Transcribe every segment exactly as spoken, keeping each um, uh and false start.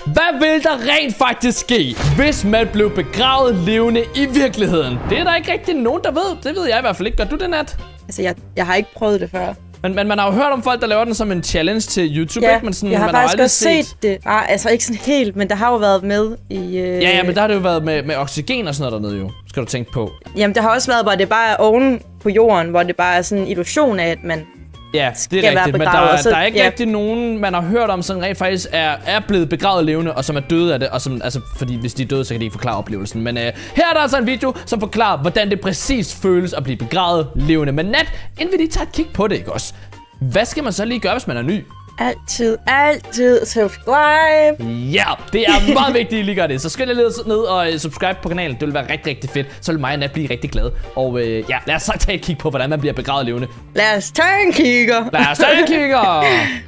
Hvad vil der rent faktisk ske, hvis man blev begravet levende i virkeligheden? Det er der ikke rigtig nogen, der ved. Det ved jeg i hvert fald ikke. Gør du det, Nat? Altså, jeg, jeg har ikke prøvet det før. Men, men man har jo hørt om folk, der laver den som en challenge til YouTube, ja, ikke? Men sådan, jeg har man faktisk har også set, set det. Nej, altså ikke sådan helt, men der har jo været med i... Øh... Ja, ja, men der har det jo været med, med oxygen og sådan noget dernede jo. Skal du tænke på. Jamen, der har også været, hvor det bare er oven på jorden, hvor det bare er sådan en illusion af, at man... Ja, det er rigtigt, men der, så, der er ikke ja. rigtig nogen, man har hørt om, som rent faktisk er, er blevet begravet levende, og som er døde af det, og som, altså, fordi hvis de er døde, så kan de ikke forklare oplevelsen. Men øh, her er der altså en video, som forklarer, hvordan det præcis føles at blive begravet levende. Men Nat, inden vi lige tager et kig på det, ikke også? Hvad skal man så lige gøre, hvis man er ny? Altid, altid subscribe. Ja, det er meget vigtigt, at I lige gør det. Så skynd jer ned og subscribe på kanalen. Det vil være rigtig, rigtig fedt. Så vil mig og Nat blive rigtig glade. Og øh, ja, lad os så tage et kig på, hvordan man bliver begravet levende. Lad os tage en kigger. Lad os tage en kigger.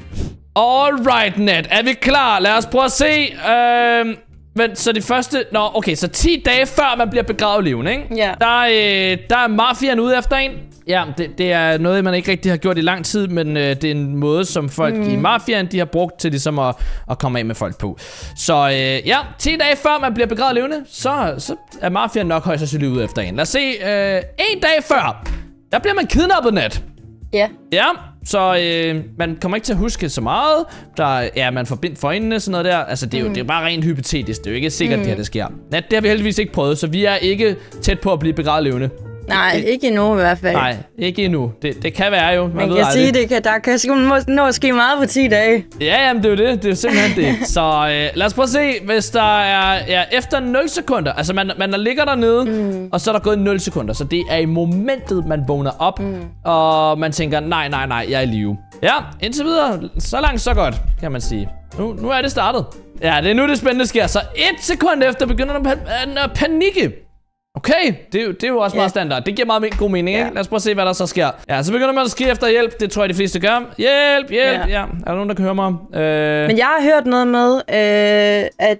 Alright, Nat. Er vi klar? Lad os prøve at se. Øh, men så de første... Nå, okay, så ti dage før man bliver begravet levende, ikke? Ja. Der, øh, der er mafiaen ude efter en. Ja, det, det er noget, man ikke rigtig har gjort i lang tid, men øh, det er en måde, som folk mm. i mafiaen, de har brugt til ligesom at, at komme af med folk på. Så øh, ja, ti dage før man bliver begravet levende, så, så er mafiaen nok højst sandsynligt ude efter en. Lad os se, øh, en dag før, der bliver man kidnappet, Nat. Ja. Ja, så øh, man kommer ikke til at huske så meget. Der ja, man får bind for øjnene, sådan noget der. Altså, det er jo, mm. det er bare rent hypotetisk. Det er jo ikke sikkert, mm. det her det sker. Nat, det har vi heldigvis ikke prøvet, så vi er ikke tæt på at blive begravet levende. Nej, det, ikke endnu i hvert fald. Nej, ikke endnu. Det, det kan være jo. Man, man ved kan aldrig. sige, det kan, der kan nå, nå at ske meget på ti dage. Ja, jamen det er jo det. Det er jo simpelthen det. Så øh, lad os prøve at se, hvis der er ja, efter nul sekunder. Altså man, man ligger dernede, mm. og så er der gået nul sekunder. Så det er i momentet, man vågner op, mm. og man tænker, nej, nej, nej, jeg er i live. Ja, indtil videre. Så langt, så godt, kan man sige. Nu, nu er det startet. Ja, det er nu det spændende sker. Så et sekund efter begynder der pan at panikke. Okay, det er, det er jo også yeah. meget standard. Det giver meget god mening, yeah. ikke? Lad os prøve at se, hvad der så sker. Ja, så begynder man at skrige efter hjælp. Det tror jeg, de fleste gør. Hjælp, hjælp. Yeah. Ja, er der nogen, der kan høre mig? Øh... Men jeg har hørt noget med, øh, at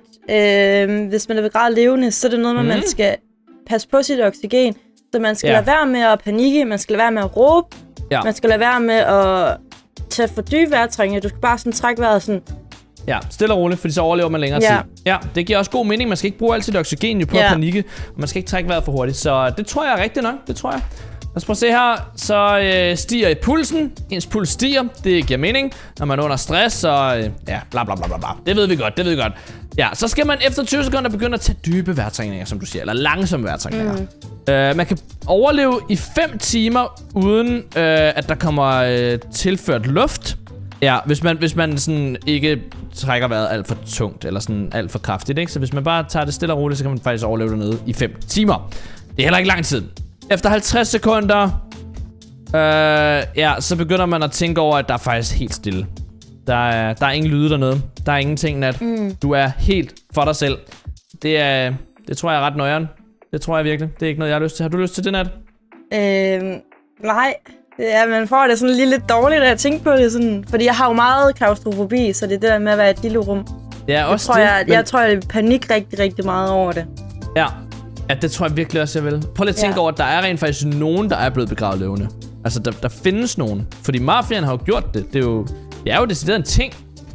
øh, hvis man er begravet levende, så er det noget med, mm. at man skal passe på sit oxygen. Så man skal yeah. lade være med at panikke. Man skal lade være med at råbe. Yeah. Man skal lade være med at tage for dybe vejrtrækninger. Du skal bare sådan trække vejret sådan... Ja, stille og roligt, fordi så overlever man længere ja. tid. Ja, det giver også god mening. Man skal ikke bruge alt sit oxygen jo på ja. at panikke. Og man skal ikke trække vejret for hurtigt. Så det tror jeg er rigtigt nok. Det tror jeg. Lad os prøve at se her. Så øh, stiger i pulsen. Ens puls stiger. Det giver mening. Når man er under stress, så øh, ja, bla bla bla bla. Det ved vi godt, det ved vi godt. Ja, så skal man efter tyve sekunder begynde at tage dybe vejrtrækninger, som du siger. Eller langsomme vejrtrækninger. Mm. Øh, man kan overleve i fem timer, uden øh, at der kommer øh, tilført luft. Ja, hvis man, hvis man sådan ikke trækker vejret alt for tungt, eller sådan alt for kraftigt, ikke? Så hvis man bare tager det stille og roligt, så kan man faktisk overleve dernede i fem timer. Det er heller ikke lang tid. Efter halvtreds sekunder, øh, ja, så begynder man at tænke over, at der er faktisk helt stille. Der er, der er ingen lyde dernede. Der er ingenting, Nat. Mm. Du er helt for dig selv. Det er, det tror jeg er ret nøjeren. Det tror jeg virkelig. Det er ikke noget, jeg har lyst til. Har du lyst til det, Nat? Øh, nej. Ja, man får det sådan lige lidt dårligt at tænke på det sådan, fordi jeg har jo meget klaustrofobi, så det er det der med at være i et lille rum. Ja, også tror det. Jeg, jeg men... tror, jeg panik rigtig, rigtig meget over det. Ja. Ja, det tror jeg virkelig også, jeg vil. Prøv lige at tænke ja. over, at der er rent faktisk nogen, der er blevet begravet levende. Altså, der, der findes nogen. Fordi mafiaen har jo gjort det. Det er jo, det er jo decideret en ting.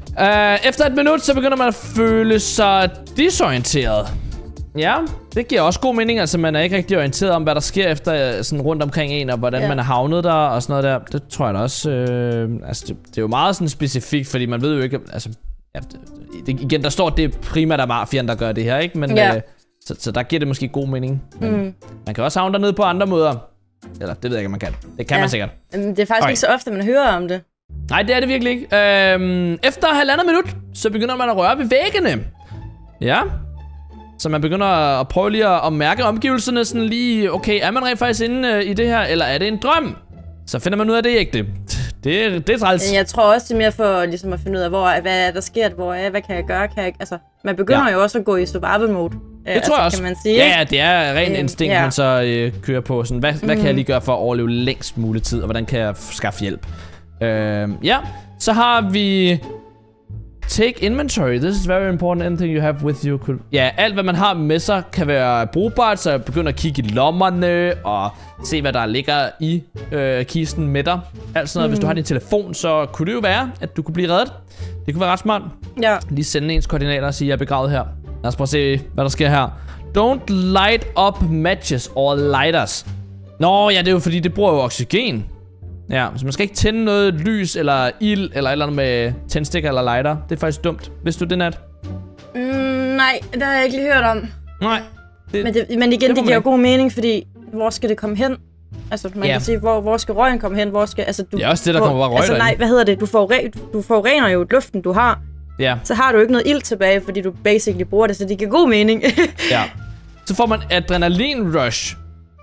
Uh, efter et minut, så begynder man at føle sig disorienteret. Ja, det giver også god mening. Altså, man er ikke rigtig orienteret om, hvad der sker efter sådan rundt omkring en, og hvordan ja. man er havnet der, og sådan noget der. Det tror jeg da også. Øh, altså, det, det er jo meget sådan specifikt, fordi man ved jo ikke, altså... Ja, det, igen, der står, det er primært af mafiaen, der gør det her, ikke? Men, ja. øh, så, så der giver det måske god mening. Men mm. man kan også havne dernede på andre måder. Eller, det ved jeg ikke, om man kan. Det kan ja. man sikkert. Det er faktisk okay. ikke så ofte, man hører om det. Nej, det er det virkelig ikke. Øhm, efter halvandet minut, så begynder man at røre ved væggene. Ja. Så man begynder at prøve lige at, at mærke omgivelserne sådan lige, okay, er man rent faktisk inde øh, i det her, eller er det en drøm? Så finder man ud af det ikke det. Det, det er træls. Jeg tror også, det er mere for ligesom at finde ud af, hvor, hvad er der sker, hvor er, hvad kan jeg gøre, kan jeg, altså, man begynder ja. jo også at gå i survival mode. Det altså, tror jeg også. Kan man sige, ja, ja, det er rent instinkt, ja. man så øh, kører på. Sådan, hvad, mm. hvad kan jeg lige gøre for at overleve længst mulig tid, og hvordan kan jeg skaffe hjælp? Øh, ja, så har vi... Take inventory. This is very important. Anything you have with you could... Ja, alt hvad man har med sig kan være brugbart, så jeg begynder at kigge i lommerne og se, hvad der ligger i øh, kisten med dig. Alt sådan noget. Mm. Hvis du har din telefon, så kunne det jo være, at du kunne blive reddet. Det kunne være ret smart. Ja. Lige sende ens koordinater og sige, at jeg er begravet her. Lad os prøve at se, hvad der sker her. Don't light up matches or lighters. Nå, ja, det er jo fordi, det bruger jo oxygen. Ja, så man skal ikke tænde noget lys eller ild eller et eller andet med tændstikker eller lighter. Det er faktisk dumt. Vidste du det, Nat? Mm, nej, det har jeg ikke lige hørt om. Nej. Det, men, det, men igen, det, det giver jo god mening, fordi hvor skal det komme hen? Altså, man ja. kan sige, hvor, hvor skal røgen komme hen? Hvor skal, altså, du, det er også det, der hvor, kommer bare røg altså, nej, hvad hedder det? Du, foruren, du forurener jo luften, du har. Ja. Så har du ikke noget ild tilbage, fordi du basically bruger det, så det giver god mening. Ja. Så får man adrenalin rush.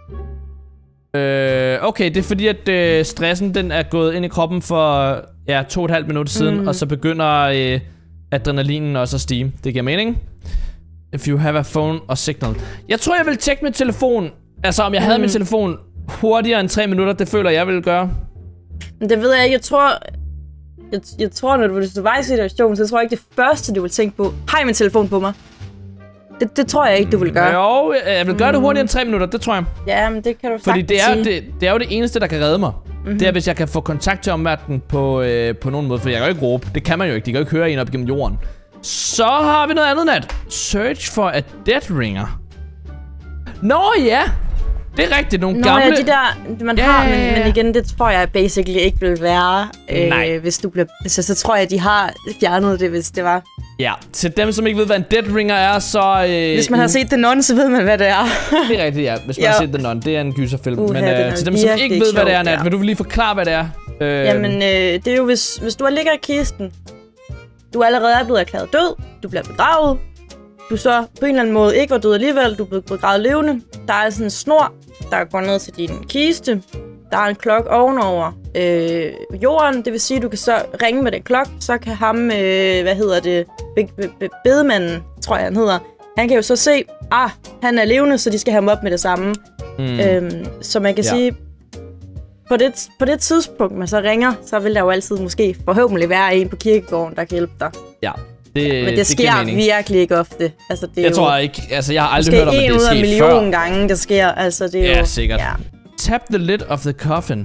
Øh, okay, det er fordi, at øh, stressen den er gået ind i kroppen for ja, to og et halvt minutter siden, mm. og så begynder øh, adrenalinen også at stige. Det giver mening. If you have a phone or signal. Jeg tror, jeg vil tjekke min telefon. Altså, om jeg mm. havde min telefon hurtigere end tre minutter, det føler jeg ville gøre. Men det ved jeg ikke. Jeg tror, jeg, jeg tror, når du, hvis du var i situationen, så tror jeg ikke, det første, du vil tænke på, har jeg min telefon på mig? Det, det tror jeg ikke, du vil gøre. Jo, jeg vil gøre det hurtigere end tre minutter, det tror jeg. Ja, men det kan du Fordi faktisk det er, sige. det, det er jo det eneste, der kan redde mig. Mm-hmm. Det er, hvis jeg kan få kontakt til omverdenen på, øh, på nogen måde. For jeg kan jo ikke råbe. Det kan man jo ikke. De kan jo ikke høre en op igennem jorden. Så har vi noget andet, Nat. Search for a dead ringer. Nå ja! Det er rigtigt, nogle Nå, gamle... ja, de der, man ja, har, men, men igen, det tror jeg basically ikke vil være, Nej. øh, hvis du bliver... Så, så tror jeg, de har fjernet det, hvis det var. Ja, til dem, som ikke ved, hvad en dead ringer er, så... Øh, hvis man har set The Nun, så ved man, hvad det er. Det er rigtigt, ja. Hvis man jo. har set The Nun, det er en gyserfilm. Uh, men øh, til dem, som ikke ved, hvad det er, Nat, vil du lige forklare, hvad det er? Øh, Jamen, øh, det er jo, hvis, hvis du ligger i kisten, du allerede er blevet erklæret død, du bliver begravet, du så på en eller anden måde ikke var død alligevel, du er blevet begravet levende, der er sådan en snor, der går ned til din kiste, der er en klokke ovenover øh, jorden, det vil sige, at du kan så ringe med den klokke, så kan ham, øh, hvad hedder det, be- be- be- bedemanden, tror jeg han hedder, han kan jo så se, ah, han er levende, så de skal have ham op med det samme. Mm. Øhm, så man kan ja. sige, på det, på det tidspunkt, man så ringer, så vil der jo altid måske forhåbentlig være en på kirkegården, der kan hjælpe dig. Ja. Det, men det, det sker virkelig ikke ofte. Altså, det er jeg jo, tror ikke, altså jeg har aldrig hørt om, at det er sket før. en ud af en million gange, det sker. Altså, det er ja, jo, sikkert. Ja. Tap the lid of the coffin.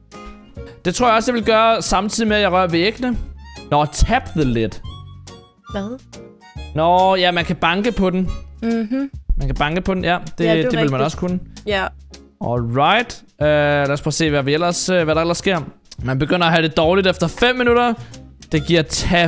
Det tror jeg også, jeg vil gøre samtidig med, at jeg rører væggene. Nå, tap the lid. Hvad? Nå, ja, man kan banke på den. Mhm. Man kan banke på den, ja. Det, ja, det, det vil man også kunne. Ja. Alright. Uh, lad os prøve at se, hvad, vi ellers, uh, hvad der ellers sker. Man begynder at have det dårligt efter fem minutter. Det giver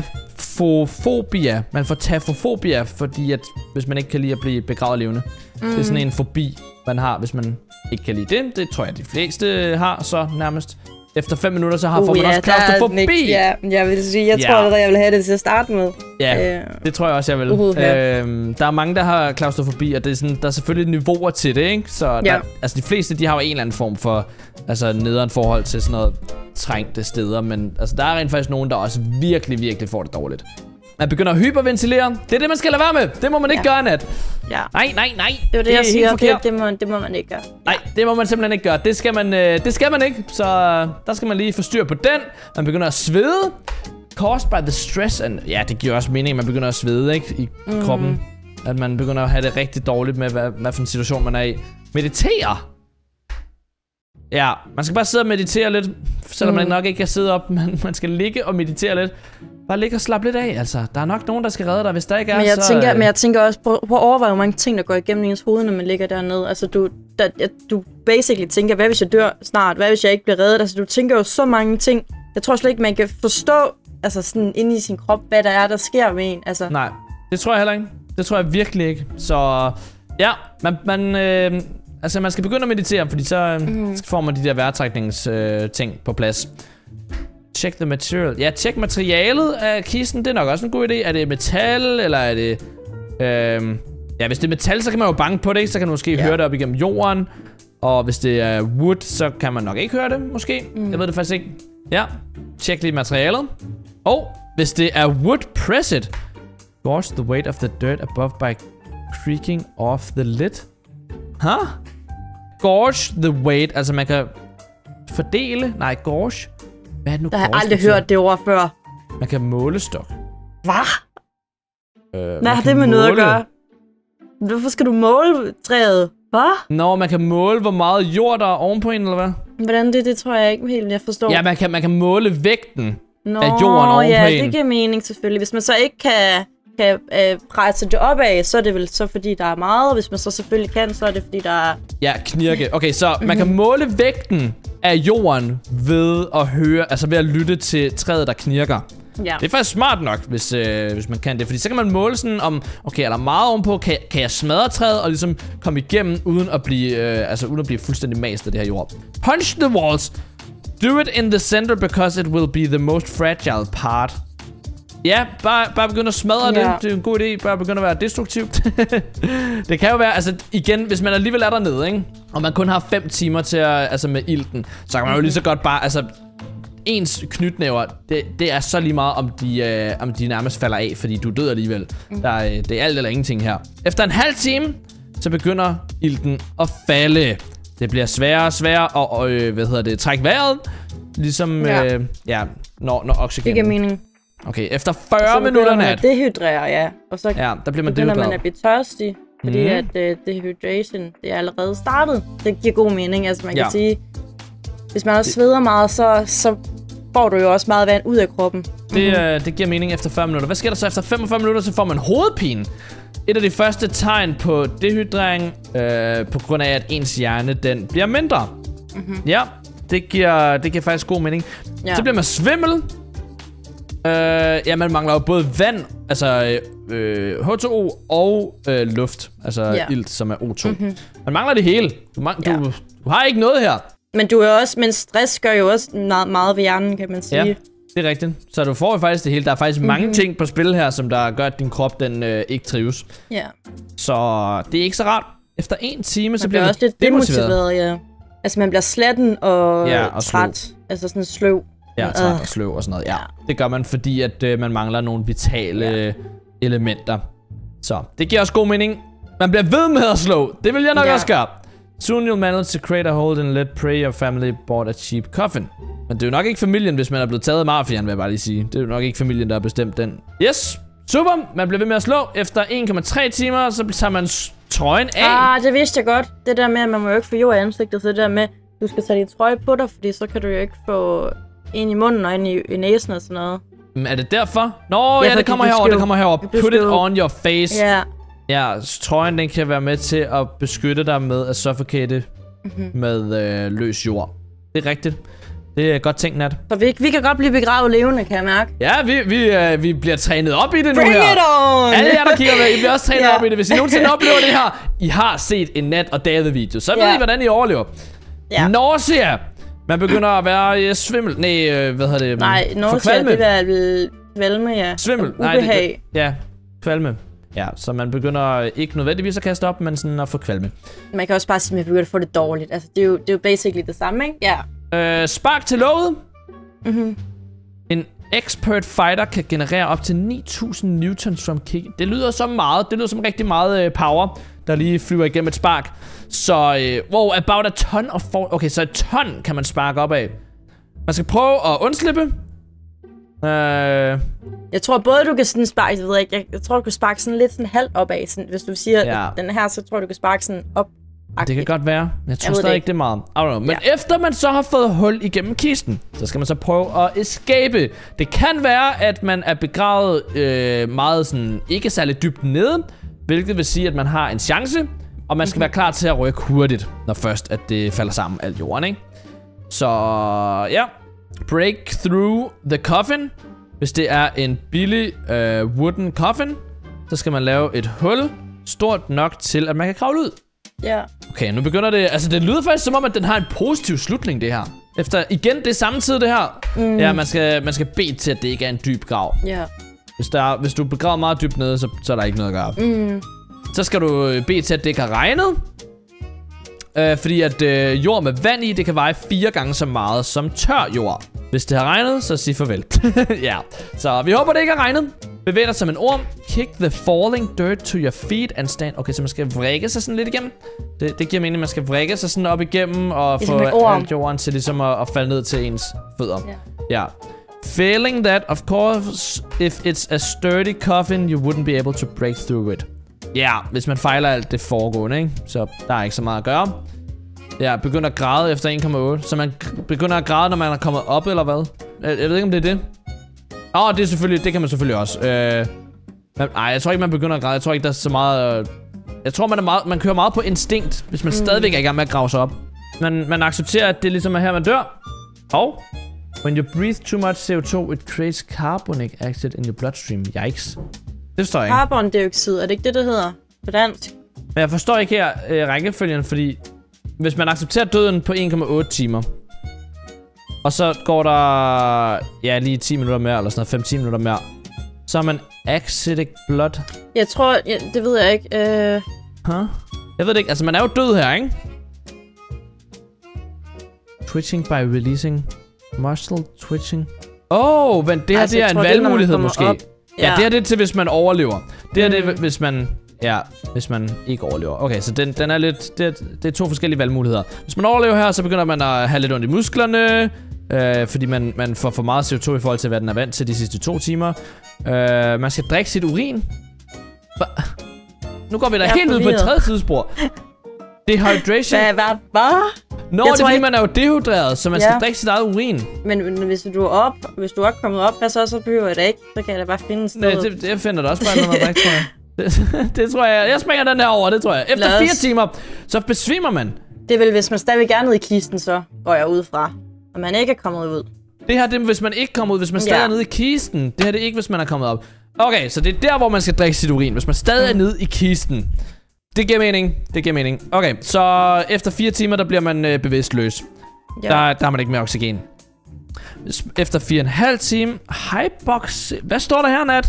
tafofobia. Man får tafofobia, fordi at, hvis man ikke kan lide at blive begravet levende. Mm. Det er sådan en fobi, man har, hvis man ikke kan lide det. Det tror jeg, de fleste har så nærmest. Efter fem minutter, så har uh, får man ja, også klaustrofobi. Ja, jeg vil sige, jeg ja. tror allerede, jeg vil have det til at starte med. Ja, øh. det tror jeg også, jeg vil. Uh, ja. øhm, der er mange, der har klaustrofobi, og det er sådan, der er selvfølgelig niveauer til det, ikke? Så ja. der, altså de fleste, de har jo en eller anden form for altså nederen forhold til sådan noget trængte steder, men altså der er rent faktisk nogen, der også virkelig, virkelig får det dårligt. Man begynder at hyperventilere. Det er det, man skal lade være med. Det må man ikke ja. gøre, Nat. Ja. Nej, nej, nej. Det er det, det jeg siger. Det, det, må, det må man ikke gøre. Nej, det må man simpelthen ikke gøre. Det skal man, øh, det skal man ikke. Så øh, der skal man lige få styr på den. Man begynder at svede. Caused by the stress. And, ja, det giver også mening, at man begynder at svede, ikke? I mm. kroppen. At man begynder at have det rigtig dårligt med, hvad, hvad for en situation man er i. Meditere. Ja, man skal bare sidde og meditere lidt. Selvom mm. man nok ikke kan sidde op. Man, man skal ligge og meditere lidt. Bare ligge og slappe lidt af, altså. Der er nok nogen, der skal redde dig, hvis der ikke er, men jeg så... Tænker, øh... Men jeg tænker også, prøv, prøv at overveje, hvor mange ting, der går igennem ens hoved, når man ligger dernede. Altså, du, der, du basically tænker, hvad hvis jeg dør snart? Hvad hvis jeg ikke bliver reddet? Altså, du tænker jo så mange ting. Jeg tror slet ikke, man kan forstå, altså sådan inde i sin krop, hvad der er, der sker med en. Altså. Nej, det tror jeg heller ikke. Det tror jeg virkelig ikke. Så ja, man, man, øh, altså, man skal begynde at meditere, fordi så mm. får man de der vejrtræknings øh, ting på plads. Check the material. Ja, check materialet af kisten. Det er nok også en god idé. Er det metal, eller er det... Øhm, ja, hvis det er metal, så kan man jo banke på det, ikke? Så kan man måske yeah. høre det op igennem jorden. Og hvis det er wood, så kan man nok ikke høre det, måske. Mm. Jeg ved det faktisk ikke. Ja, check lige materialet. Og hvis det er wood, press it. Gauge the weight of the dirt above by creaking off the lid. Huh? Gauge the weight. Altså, man kan fordele... Nej, gauge... Hvad er det nu? Der har jeg aldrig hørt det ord før. Man kan måle stok. Hvad? Øh, Hvad har det med måle... noget at gøre? Hvorfor skal du måle træet? Hvad? Nå, man kan måle, hvor meget jord der er ovenpå en, eller hvad? Hvordan det? Det tror jeg ikke helt, jeg forstår. Ja, man kan, man kan måle vægten Nå, af jorden oven ja, på en. det giver mening selvfølgelig. Hvis man så ikke kan, kan øh, presse det opad, så er det vel så fordi, der er meget. Og hvis man så selvfølgelig kan, så er det fordi, der er... Ja, knirke. Okay, så man kan måle vægten af jorden ved at høre, altså ved at lytte til træet, der knirker. Ja. Det er faktisk smart nok, hvis, øh, hvis man kan det. Fordi så kan man måle sådan om, okay, er der meget ovenpå, kan, kan jeg smadre træet og ligesom komme igennem, uden at blive, øh, altså, uden at blive fuldstændig mast af det her jord. Punch the walls. Do it in the center, because it will be the most fragile part. Ja, bare, bare begynde at smadre ja. det. Det er en god idé. Bare begynde at være destruktivt. Det kan jo være, altså igen, hvis man alligevel er dernede, ikke? Og man kun har fem timer til at, altså med ilten, så kan man jo lige så godt bare, altså... Ens knytnæver, det, det er så lige meget, om de, øh, om de nærmest falder af, fordi du død alligevel. Der er, det er alt eller ingenting her. Efter en halv time, så begynder ilten at falde. Det bliver sværere og sværere at og, øh, hvad hedder det, trække vejret. Ligesom, ja, øh, ja når, når oxygen... Det giver mening. Okay, efter fyrre minutter nat. Så dehydrerer, ja. Og så ja, der bliver man begynder man at blive tørstig, fordi mm. at uh, dehydration, det er allerede startet. Det giver god mening, altså man ja. kan sige... Hvis man også sveder meget, så, så får du jo også meget vand ud af kroppen. Det, mm-hmm. øh, det giver mening efter fyrre minutter. Hvad sker der så efter femogfyrre minutter? Så får man hovedpine. Et af de første tegn på dehydrering, øh, på grund af, at ens hjerne den bliver mindre. Mm-hmm. Ja, det giver, det giver faktisk god mening. Ja. Så bliver man svimmel. Øh, ja, man mangler jo både vand, altså øh, H to O og øh, luft. Altså ja. ilt, som er O to. Mm-hmm. Man mangler det hele. Du, mang- ja. du, du har ikke noget her. Men du er også, men stress gør jo også meget, meget ved hjernen, kan man sige. Ja, det er rigtigt. Så du får jo faktisk det hele. Der er faktisk mm-hmm. mange ting på spil her, som der gør, at din krop den øh, ikke trives. Ja. Så det er ikke så rart. Efter en time, man så bliver man også lidt demotiveret. Ja. Altså man bliver slatten og, ja, og træt. Sløv. Altså sådan sløv. Ja, træt og sløv og sådan noget. Ja, det gør man, fordi at øh, man mangler nogle vitale ja. elementer. Så det giver også god mening. Man bliver ved med at slå. Det vil jeg nok ja. også gøre. Soon you'll manage to create a hole and let pray your family bought a cheap coffin. Men det er jo nok ikke familien, hvis man er blevet taget af mafiaen, vil jeg bare lige sige. Det er jo nok ikke familien, der har bestemt den. Yes, super. Man bliver ved med at slå. Efter en komma tre timer, så tager man trøjen af. Ah, det vidste jeg godt. Det der med, at man må jo ikke få jord i ansigtet. Så det der med, du skal tage din trøje på dig, fordi så kan du jo ikke få ind i munden og ind i, i næsen og sådan noget. Men er det derfor? Nå, ja, ja det kommer herover. Det kommer herover. Put it on your face. Ja. Ja, trøjen den kan være med til at beskytte dig med at suffocate mm-hmm. med øh, løs jord. Det er rigtigt. Det er godt tænkt, Nat. Så vi, vi kan godt blive begravet levende, kan jeg mærke. Ja, vi, vi, øh, vi bliver trænet op i det Bring nu her. It on! Alle jer, der kigger med, I bliver også trænet yeah. op i det. Hvis I nogensinde oplever det her, I har set en Nat og David video, så ved yeah. I, hvordan I overlever. Yeah. Nausea. Man begynder at være øh, svimmel. Nej, øh, hvad hedder det? Nej, nausea, det er kvalme, ja. Svimmel. Nej, det, ja, kvalme. Ja, så man begynder ikke nødvendigvis at kaste op, men sådan at få kvalme. Man kan også bare sige, at man begynder at få det dårligt. Altså, det er jo, det er jo basically det samme, ikke? Ja. Øh, spark til låget. Mm-hmm. En expert fighter kan generere op til ni tusind newtons from kick. Det lyder så meget. Det lyder som rigtig meget øh, power, der lige flyver igennem et spark. Så, øh, wow, about a ton of for... Okay, så et ton kan man sparke op af. Man skal prøve at undslippe. Øh... Jeg tror både du kan sådan sparke, jeg ved ikke, jeg, jeg tror du kan sparke sådan lidt sådan halvt opad, sådan, hvis du siger ja. den her, så tror du kan sparke sådan op. Det kan godt være. Jeg tror jeg stadig ikke det er meget. I don't know. Men ja. efter man så har fået hul igennem kisten, så skal man så prøve at escape. Det kan være, at man er begravet øh, meget sådan ikke særlig dybt nede, hvilket vil sige, at man har en chance, og man skal mm-hmm. være klar til at rykke hurtigt, når først at det falder sammen alt jorden, ikke? Så ja, break through the coffin. Hvis det er en billig øh, wooden coffin, så skal man lave et hul stort nok til, at man kan kravle ud. Ja. Okay, nu begynder det... Altså, det lyder faktisk som om, at den har en positiv slutning, det her. Efter, igen, det er samme tid, det her. Mm. Ja, man skal, man skal bede til, at det ikke er en dyb grav. Ja. Hvis, der, hvis du er begravet meget dybt nede, så, så er der ikke noget at gøre. Mm. Så skal du bede til, at det ikke har regnet. Øh, fordi at øh, jord med vand i, det kan veje fire gange så meget som tør jord. Hvis det har regnet, så sig farvel. Ja, så vi håber, det ikke har regnet. Bevæg dig som en orm. Kick the falling dirt to your feet and stand. Okay, så man skal vrikke sig sådan lidt igennem. Det, det giver mening, at man skal vrikke sig sådan op igennem og ligesom få alt jorden til ligesom at, at falde ned til ens fødder. Yeah. Ja. Failing that, of course, if it's a sturdy coffin, you wouldn't be able to break through it. Ja, yeah, hvis man fejler alt det foregående, ikke? Så der er ikke så meget at gøre. Ja, begynder at græde efter en komma otte. Så man begynder at græde, når man er kommet op, eller hvad? Jeg, jeg ved ikke, om det er det. Åh, oh, det er selvfølgelig, det kan man selvfølgelig også. Øh, men, ej, jeg tror ikke, man begynder at græde. Jeg tror ikke, der er så meget... Øh, jeg tror, man, er meget, man kører meget på instinkt, hvis man mm. stadigvæk er i gang med at grave sig op. Man, man accepterer, at det ligesom er her, man dør. Og... When you breathe too much C O two, it creates carbonic acid in your bloodstream. Yikes. Det forstår jeg ikke. Carbondioxid, er det ikke det, det hedder på dansk? Men jeg forstår ikke her øh, rækkefølgen, fordi hvis man accepterer døden på en komma otte timer, og så går der ja, lige ti minutter mere, eller sådan noget, fem til ti minutter mere, så er man acidic blood. Jeg tror, ja, det ved jeg ikke. Øh... Huh? Jeg ved det ikke, altså man er jo død her, ikke? Twitching by releasing muscle twitching. Åh, oh, men det her altså, det er en tror, valgmulighed det, måske. Ja. ja, det her det er til, hvis man overlever. Det her mm. det er, hvis man... Ja, hvis man ikke overlever. Okay, så den, den er lidt... Det er, det er to forskellige valgmuligheder. Hvis man overlever her, så begynder man at have lidt ondt i musklerne. Øh, fordi man, man får for meget C O two i forhold til, hvad den er vant til de sidste to timer. Øh, man skal drikke sit urin. Hva? Nu går vi da helt ud på et tredje sidespor. Dehydration. Hvad? Hvad? Hvad? Nå, det er fordi, ikke... man er jo dehydreret, så man ja. skal drikke sit eget urin. Men, men hvis du er op, hvis du er kommet op, hvad så, så behøver jeg det ikke. Så kan jeg da bare finde sted. Nej, det, det finder du også bare noget drikke, tror jeg. Det, det tror jeg. Jeg springer den her over, det tror jeg. Efter Lad fire os. timer, så besvimer man. Det er vel, hvis man stadig gerne ned i kisten, så går jeg ud fra. Og man ikke er kommet ud. Det her, det er, hvis man ikke kommer ud, hvis man stadig ja. er nede i kisten. Det her, det er ikke, hvis man er kommet op. Okay, så det er der, hvor man skal drikke sit urin. Hvis man stadig er nede i kisten. Det giver mening. Det giver mening. Okay, så efter fire timer, der bliver man øh, bevidstløs. Ja. Der, der har man ikke mere oxygen. Efter fire og en halv time. Hypox... Hvad står der her, Nat?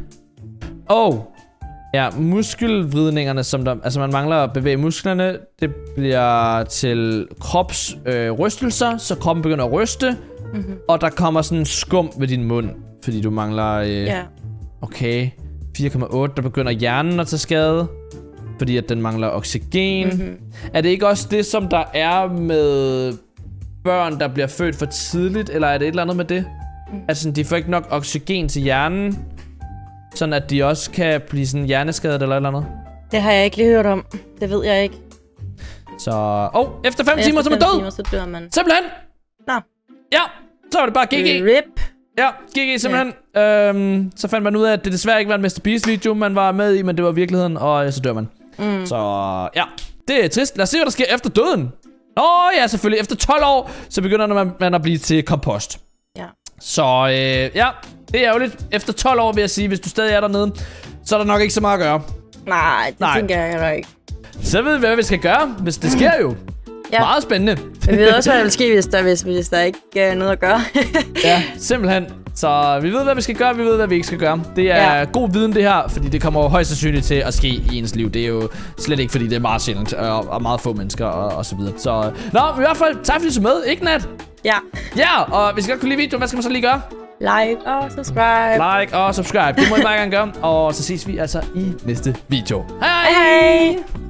Oh. Ja, muskelvridningerne, som der... Altså, man mangler at bevæge musklerne. Det bliver til kropsrystelser, øh, så kroppen begynder at ryste. Mm-hmm. Og der kommer sådan en skum ved din mund, fordi du mangler... Øh, ja. Okay. fire komma otte, der begynder hjernen at tage skade. Fordi at den mangler oxygen. Mm-hmm. Er det ikke også det, som der er med børn, der bliver født for tidligt? Eller er det et eller andet med det? Mm. Altså, de får ikke nok oxygen til hjernen, sådan at de også kan blive sådan hjerneskadet eller et eller andet? Det har jeg ikke lige hørt om. Det ved jeg ikke. Så... Åh, oh, efter fem timer, så er man død! Timer, så dør man. Simpelthen! Nå. Ja, så var det bare G G. Rip. Ja, G G simpelthen. Ja. Øhm, så fandt man ud af, at det desværre ikke var en mister Beast video, man var med i, men det var virkeligheden, og så dør man. Mm. Så ja, det er trist. Lad os se, hvad der sker efter døden. Åh ja, selvfølgelig. Efter tolv år, så begynder man, man at blive til kompost. Ja. Så øh, ja, det er ærgerligt. Efter tolv år vil jeg sige, hvis du stadig er dernede, så er der nok ikke så meget at gøre. Nej, det Nej. tænker jeg ikke. Så ved vi, hvad vi skal gøre, hvis det sker jo. Ja. Meget spændende. Vi ved også, hvad der vil ske, hvis der, hvis, hvis der ikke er noget at gøre. Ja, simpelthen. Så vi ved, hvad vi skal gøre, vi ved, hvad vi ikke skal gøre. Det er ja. god viden, det her, fordi det kommer jo højst sandsynligt til at ske i ens liv. Det er jo slet ikke, fordi det er meget sjældent, og, og meget få mennesker, og, og så videre. Så, nå, i hvert fald, tak fordi du så med, ikke Nat? Ja. Ja, og hvis I godt kunne lide videoen, hvad skal man så lige gøre? Like og subscribe. Like og subscribe, det må I meget gerne gøre. Og så ses vi altså i næste video. Hej hej! Hej, hej.